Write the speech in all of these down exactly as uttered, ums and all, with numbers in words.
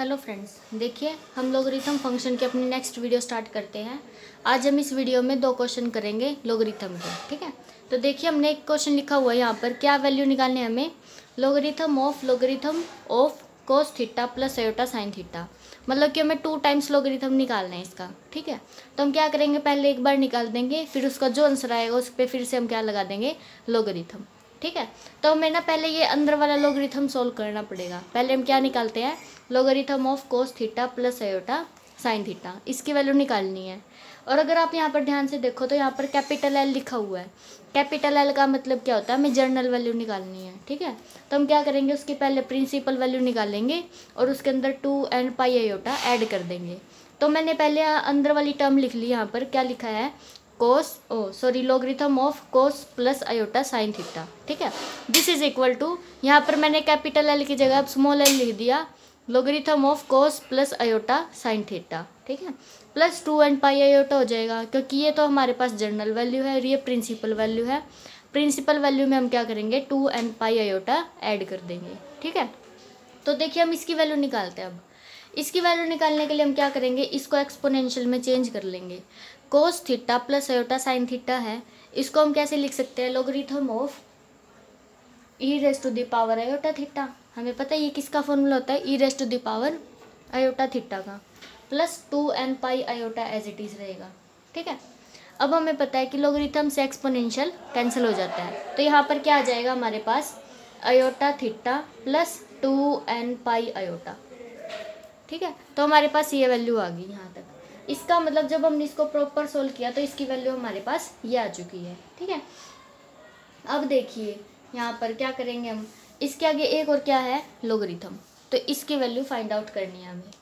Hello friends, देखिए हम logarithm function के अपनी नेक्स्ट वीडियो स्टार्ट करते हैं। आज हम इस वीडियो में दो क्वेश्चन करेंगे लोगरिथम के। ठीक है, तो देखिए हमने एक क्वेश्चन लिखा हुआ है यहाँ पर, क्या वैल्यू निकालनी है हमें। Logarithm of logarithm of cos theta plus iota sine theta, मतलब कि हमें टू टाइम्स लोगरिथम निकालना है इसका। ठीक है, तो हम क्या करेंगे, पहले एक बार निकाल देंगे, फिर उसका जो आंसर आएगा उस पर फिर से हम क्या लगा देंगे, लोगरिथम। ठीक है, तो हमें ना पहले ये अंदर वाला लोगरिथम सोल्व करना पड़ेगा। पहले हम क्या निकालते हैं, logarithm of cos theta plus iota sine theta, इसकी वैल्यू निकालनी है। और अगर आप यहाँ पर ध्यान से देखो तो यहाँ पर कैपिटल एल लिखा हुआ है। कैपिटल एल का मतलब क्या होता है, हमें जर्नल वैल्यू निकालनी है। ठीक है, तो हम क्या करेंगे, उसकी पहले प्रिंसिपल वैल्यू निकालेंगे और उसके अंदर two and pi iota add कर देंगे। तो मैंने पहले अंदर वाली टर्म लिख ली, यहाँ पर क्या लिखा है, cos oh sorry logarithm of cos plus iota sine theta. ठीक है, दिस इज इक्वल टू, यहाँ पर मैंने कैपिटल एल की जगह स्मॉल एल लिख दिया, logarithm of cos plus iota sine theta. ठीक है, plus two and pi iota हो जाएगा, क्योंकि ये तो हमारे पास जर्नल वैल्यू है और ये प्रिंसिपल वैल्यू है। प्रिंसिपल वैल्यू में हम क्या करेंगे, two and pi iota add कर देंगे। ठीक है, तो देखिए हम इसकी वैल्यू निकालते हैं। अब इसकी वैल्यू निकालने के लिए हम क्या करेंगे, इसको एक्सपोनेंशियल में चेंज कर लेंगे। Cos theta plus iota sine theta है, इसको हम कैसे लिख सकते हैं, logarithm of e raise to the power iota theta. हमें पता है ये किसका फॉर्मूला होता है, e raise to the power iota theta का, plus two n pi iota as it is रहेगा। ठीक है, अब हमें पता है कि लोगरिथम से एक्सपोनेंशियल कैंसिल हो जाता है, तो यहाँ पर क्या आ जाएगा हमारे पास, iota theta plus two n pi iota. ठीक है, तो हमारे पास ये वैल्यू आ गई यहाँ तक। इसका मतलब जब हमने इसको प्रॉपर सोल्व किया तो इसकी वैल्यू हमारे पास ये आ चुकी है। ठीक है, अब देखिए यहाँ पर क्या करेंगे हम, इसके आगे एक और क्या है, लोगरिथम, तो इसकी वैल्यू फाइंड आउट करनी है हमें।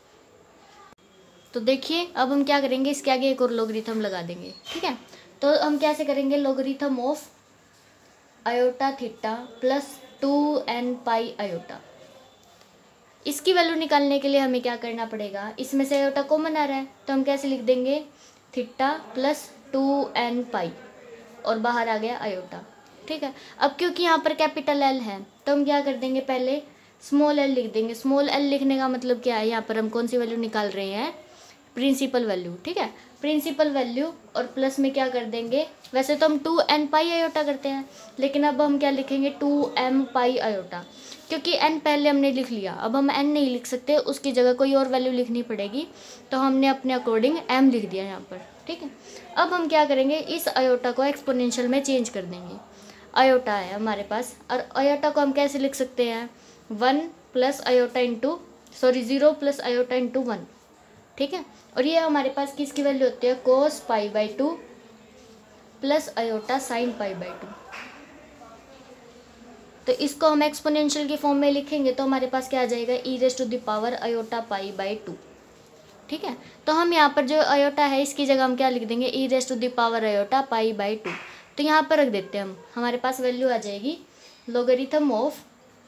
तो देखिए अब हम क्या करेंगे, इसके आगे एक और लोगरिथम लगा देंगे। ठीक है, तो हम कैसे करेंगे, logarithm of iota theta plus two n pi iota. इसकी वैल्यू निकालने के लिए हमें क्या करना पड़ेगा, इसमें से आयोटा कॉमन आ रहा है तो हम कैसे लिख देंगे, theta plus two n pi और बाहर आ गया आयोटा। ठीक है, अब क्योंकि यहाँ पर कैपिटल एल है तो हम क्या कर देंगे, पहले स्मॉल एल लिख देंगे। स्मॉल एल लिखने का मतलब क्या है, यहाँ पर हम कौन सी वैल्यू निकाल रहे हैं, प्रिंसिपल वैल्यू। ठीक है, प्रिंसिपल वैल्यू और प्लस में क्या कर देंगे, वैसे तो हम टू एन पाई आयोटा करते हैं, लेकिन अब हम क्या लिखेंगे, टू एम पाई आयोटा, क्योंकि एन पहले हमने लिख लिया, अब हम एन नहीं लिख सकते, उसकी जगह कोई और वैल्यू लिखनी पड़ेगी, तो हमने अपने अकॉर्डिंग एम लिख दिया यहाँ पर। ठीक है, अब हम क्या करेंगे, इस आयोटा को एक्सपोनेंशियल में चेंज कर देंगे। आयोटा है हमारे पास, और आयोटा को हम कैसे लिख सकते हैं, one plus iota into sorry zero plus iota into one. ठीक है, और ये हमारे पास किसकी वैल्यू होती है, cos pi by two plus iota sine pi by two. तो इसको हम एक्सपोनेंशियल के फॉर्म में लिखेंगे तो हमारे पास क्या आ जाएगा, e raise to the power iota pi by two. ठीक है, तो हम यहाँ पर जो आयोटा है इसकी जगह हम क्या लिख देंगे, e raise to the power iota pi by two. तो यहाँ पर रख देते हैं हम, हमारे पास वैल्यू आ जाएगी, logarithm of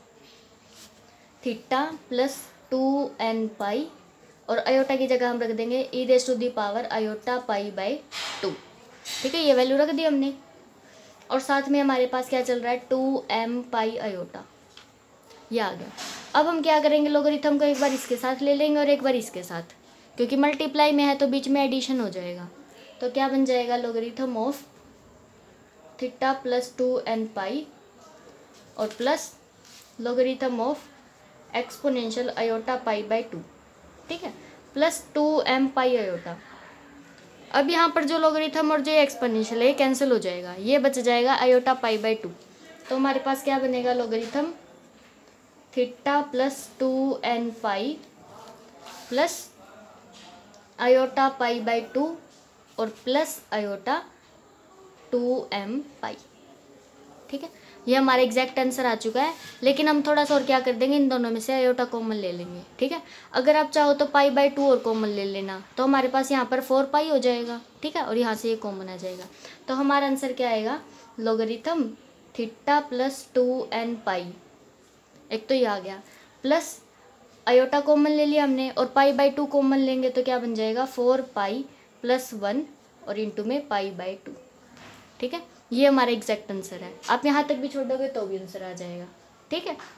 theta plus two n pi और आयोटा की जगह हम रख देंगे e raise to the power iota pi by two. ठीक है, ये वैल्यू रख दी हमने, और साथ में हमारे पास क्या चल रहा है, टू एम पाई आयोटा, ये आ गया। अब हम क्या करेंगे, लोगरिथम को एक बार इसके साथ ले लेंगे और एक बार इसके साथ, क्योंकि मल्टीप्लाई में है तो बीच में एडिशन हो जाएगा। तो क्या बन जाएगा, logarithm of theta plus two n pi और plus logarithm of exponential iota pi by two. ठीक है, plus two m pi iota. अब यहाँ पर जो लोगरिथम और जो एक्सपोनेंशियल है कैंसिल हो जाएगा, ये बच जाएगा आयोटा पाई बाई टू। तो हमारे पास क्या बनेगा, logarithm theta plus two n pi plus iota pi by two और plus iota two m pi. ठीक है, ये हमारा एग्जैक्ट आंसर आ चुका है, लेकिन हम थोड़ा सा और क्या कर देंगे, इन दोनों में से आयोटा कॉमन ले लेंगे। ठीक है, अगर आप चाहो तो पाई बाई टू और कॉमन ले लेना, तो हमारे पास यहाँ पर फोर पाई हो जाएगा। ठीक है, और यहाँ से ये कॉमन आ जाएगा, तो हमारा आंसर क्या आएगा, logarithm theta plus two n pi, एक तो ये आ गया, प्लस आयोटा कॉमन ले लिया हमने और पाई बाई टू कॉमन लेंगे तो क्या बन जाएगा, फोर पाई प्लस वन और इंटू में पाई बाई टू। ठीक है, ये हमारा एग्जैक्ट आंसर है। आप यहाँ तक भी छोड़ दोगे तो भी आंसर आ जाएगा। ठीक है,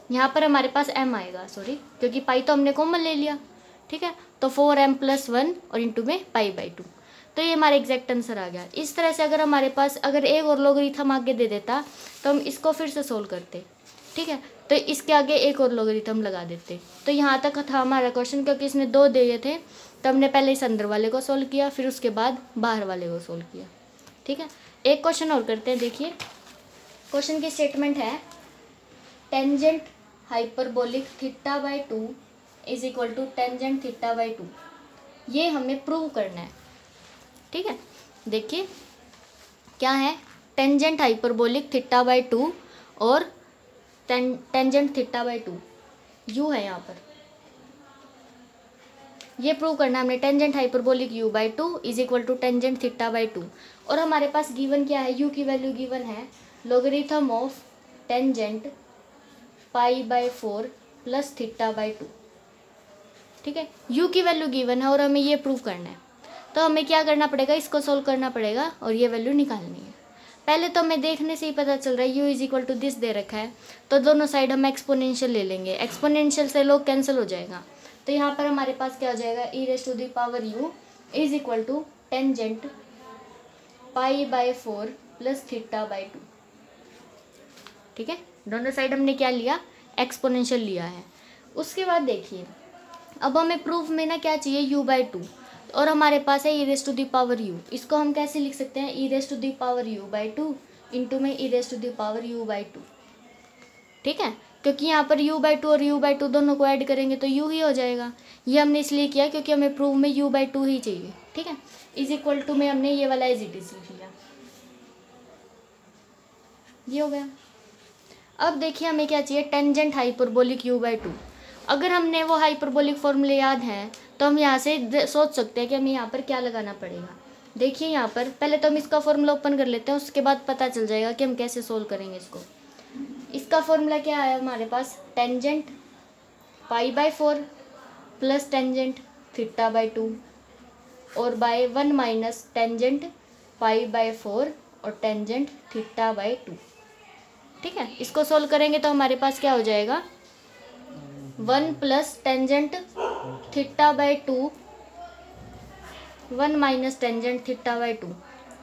यहाँ पर हमारे पास m आएगा, सॉरी क्योंकि पाई तो हमने कॉमन ले लिया, ठीक है। तो फोर एम प्लस वन और इंटू में पाई बाई टू, तो ये हमारा एग्जैक्ट आंसर आ गया। इस तरह से अगर हमारे पास अगर एक और लोगरिथम आगे दे देता तो हम इसको फिर से सोल्व करते, ठीक है। तो इसके आगे एक और लोगरिथम लगा देते। तो यहाँ तक था हमारा क्वेश्चन, क्योंकि इसने दो दिए थे तो हमने पहले इस अंदर वाले को सोल्व किया, फिर उसके बाद बाहर वाले को सोल्व किया, ठीक है। एक क्वेश्चन और करते हैं। देखिए क्वेश्चन की स्टेटमेंट है tangent hyperbolic theta by two is equal to tangent theta by two, ये हमें प्रूव करना है, ठीक है। देखिए क्या है, tangent hyperbolic theta by two और tangent theta by two u है यहाँ पर, ये प्रूव करना है हमने। Tangent hyperbolic u by two is equal to tangent theta by two, और हमारे पास गिवन क्या है, यू की वैल्यू गिवन है logarithm of tangent pi by four plus theta by two, ठीक है। यू की वैल्यू गिवन है और हमें ये प्रूव करना है। तो हमें क्या करना पड़ेगा, इसको सोल्व करना पड़ेगा और ये वैल्यू निकालनी है। पहले तो हमें देखने से ही पता चल रहा है u is equal to this दे रखा है, तो दोनों साइड हम एक्सपोनेंशियल ले लेंगे, एक्सपोनेंशियल से लोग कैंसिल हो जाएगा। तो यहाँ पर हमारे पास क्या हो जाएगा, e raise to the power u is equal to tangent pi by four plus theta by two, ठीक है। दोनों साइड हमने क्या लिया, एक्सपोनेंशियल लिया है। उसके बाद देखिए अब हमें प्रूफ में ना क्या चाहिए, यू बाई टू, और हमारे पास है e raise to the power u. इसको हम कैसे लिख सकते हैं, e raise to the power u by two into में e raise to the power u by two, ठीक है। क्योंकि यहाँ पर u बाई टू और u बाई टू दोनों को ऐड करेंगे तो u ही हो जाएगा। ये हमने इसलिए किया क्योंकि हमें प्रूफ में u बाई टू ही चाहिए, ठीक है। इज इक्वल टू में हमने ये वाला एज इट इज लिख लिया, ये हो गया। अब देखिए हमें क्या चाहिए, tangent hyperbolic u by two. अगर हमने वो हाइपरबोलिक फॉर्मूले याद हैं तो हम यहाँ से सोच सकते हैं कि हमें यहाँ पर क्या लगाना पड़ेगा। देखिए यहाँ पर पहले तो हम इसका फॉर्मूला ओपन कर लेते हैं, उसके बाद पता चल जाएगा कि हम कैसे सोल्व करेंगे इसको। इसका फॉर्मूला क्या है हमारे पास, tangent pi by four plus tangent theta by two और by one minus tangent pi by four और टेंजेंट थीटा बाई टू, ठीक है। इसको सोल्व करेंगे तो हमारे पास क्या हो जाएगा, one plus tangent theta by two one minus tangent theta by two,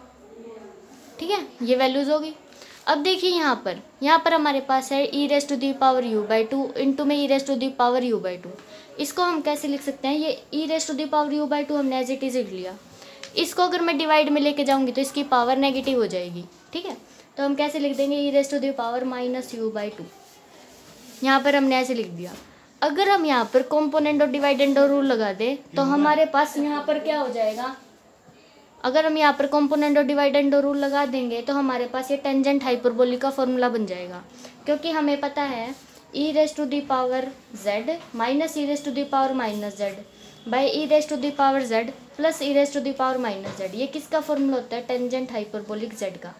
ठीक है। ये वैल्यूज होगी। अब देखिए यहाँ पर यहाँ पर हमारे पास है e raise to the power u by two into में e raise to the power u by two. इसको हम कैसे लिख सकते हैं, ये e raise to the power u by two हमने एज इट इज लिख लिया। इसको अगर मैं डिवाइड में लेके जाऊंगी तो इसकी पावर नेगेटिव हो जाएगी, ठीक है। तो हम कैसे लिख देंगे, e raise to the power minus u by two, यहाँ पर हमने ऐसे लिख दिया। अगर हम यहाँ पर कॉम्पोनेंट और डिवाइडेंड और रूल लगा दें तो हमारे पास यहाँ पर क्या हो जाएगा, अगर हम यहाँ पर कॉम्पोनेंट और डिवाइडेंड और रूल लगा देंगे तो हमारे पास ये टेंजेंट हाइपरबोलिक का फॉर्मूला बन जाएगा। क्योंकि हमें पता है e raise to the power z minus e raise to the power minus z by e raise to the power z plus e raise to the power minus z, ये किसका formula होता है, टेंजेंट हाइपरबोलिक जेड का,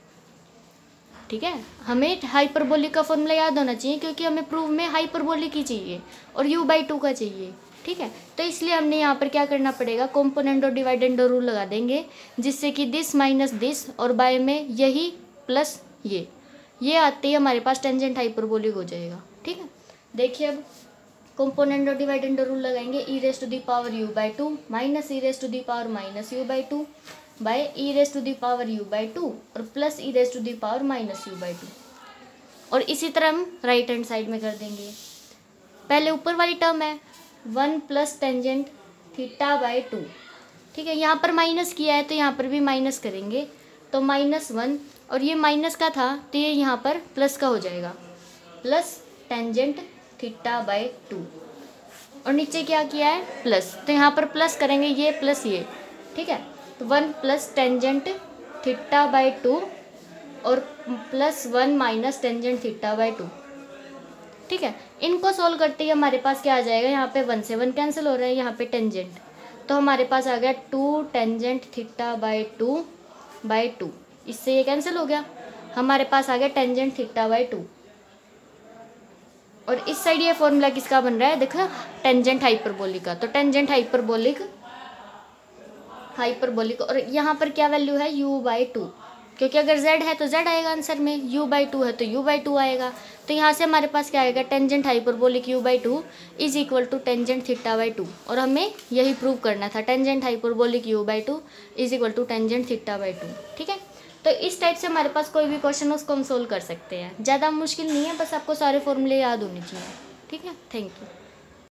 ठीक है। हमें hyperbolic का formula याद होना चाहिए क्योंकि हमें प्रूफ में हाइपरबोलिक ही चाहिए और यू बाई टू का चाहिए, ठीक है। तो इसलिए हमने यहाँ पर क्या करना पड़ेगा, कॉम्पोनेंट और डिवाइडेंड और रूल लगा देंगे, जिससे कि दिस माइनस दिस और बाय में यही प्लस ये ये आते ही हमारे पास टेंजेंट हाइपरबोलिक हो जाएगा, ठीक है। देखिए अब कॉम्पोनेंट और डिवाइडेंड और रूल लगाएंगे, e raise to the power u by two minus e raise to the power minus u by two by e raise to the power u by two और plus e raise to the power minus u by two. और इसी तरह हम right hand side में कर देंगे। पहले ऊपर वाली टर्म है one plus tangent theta by two, ठीक है। यहाँ पर माइनस किया है तो यहाँ पर भी माइनस करेंगे, तो माइनस वन और ये माइनस का था तो ये यहाँ पर प्लस का हो जाएगा, plus tangent theta by two और नीचे क्या किया है प्लस, तो यहाँ पर प्लस करेंगे ये प्लस ये, ठीक है। तो one plus tangent theta by two और plus one minus tangent theta by two, ठीक है। इनको सोल्व करते ही हमारे पास क्या आ जाएगा, यहाँ पे वन से वन कैंसिल हो रहा है, यहाँ पे टेंजेंट, तो हमारे पास आ गया two tangent theta by two by two, इससे ये कैंसिल हो गया, हमारे पास आ गया टेंजेंट थीटा बाई टू। और इस साइड ये फॉर्मूला किसका बन रहा है, देखो टेंजेंट हाइपरबोलिक का, तो टेंजेंट हाइपरबोलिक हाइपरबोलिक और यहाँ पर क्या वैल्यू है, u बाई टू, क्योंकि अगर z है तो z आएगा आंसर में, u बाई टू है तो u बाई टू आएगा। तो यहाँ से हमारे पास क्या आएगा, tangent hyperbolic u by two is equal to tangent theta by two. और हमें यही प्रूव करना था, tangent hyperbolic u by two is equal to tangent theta by two. ठीक है, तो इस टाइप से हमारे पास कोई भी क्वेश्चन हो उसको हम सोल्व कर सकते हैं। ज़्यादा मुश्किल नहीं है, बस आपको सारे फॉर्मूले याद होने चाहिए। ठीक है, थैंक यू।